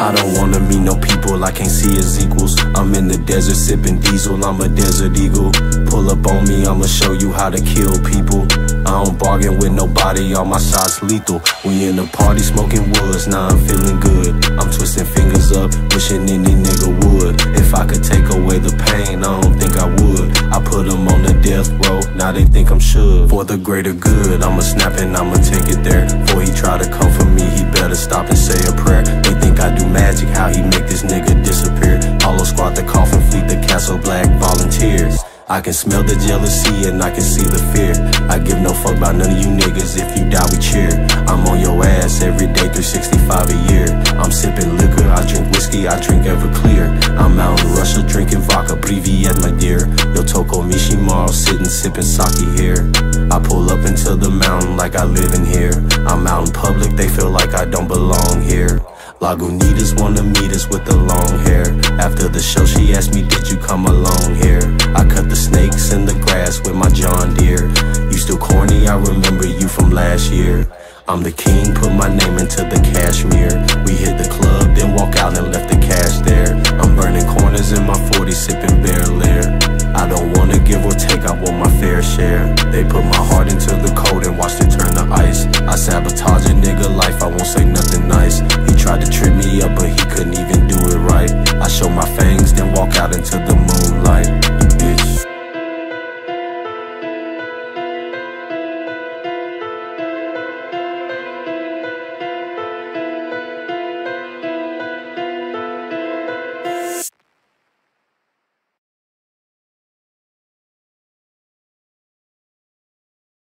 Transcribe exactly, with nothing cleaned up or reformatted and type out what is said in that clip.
I don't wanna meet no people I can't see as equals. I'm in the desert sipping diesel, I'm a desert eagle. Pull up on me, I'ma show you how to kill people. I don't bargain with nobody, all my shots lethal. We in the party smoking woods, now I'm feeling good. I'm twisting fingers up, wishing any nigga would. If I could take away the pain, I don't think I would. I put them on the death row, now they think I'm should. For the greater good, I'ma snap and I'ma take it there. Before he try to come for me, he better stop and say a prayer. They think I do magic, how he make this nigga disappear. Hollow squad, the coffin fleet, the castle black volunteers. I can smell the jealousy and I can see the fear. I give no fuck about none of you niggas, if you die we cheer. I'm on your ass every day, three sixty-five a year. I'm sipping liquor, I drink whiskey, I drink Everclear. I'm out in Russia drinking vodka, Privyet my dear. Yo Toko Mishimaro, sitting sipping sake here. I pull up into the mountain like I live in here. I'm out in public, they feel like I don't belong here. Lagunitas wanna meet us with the long hair. After the show she asked me, did you come along here? I cut the snakes in the grass with my John Deere. You still corny, I remember you from last year. I'm the king, put my name into the cashmere. We hit the club, then walk out and left the cash there. I'm burning corners in my forty, sipping Bear Lair. I don't wanna give or take, I want my fair share. They put my heart into the cold and watched it turn to ice. I sabotage a nigga life, I won't say nothing nice. He tried to trip me up, but he couldn't even do it right. I show my fangs, then walk out into the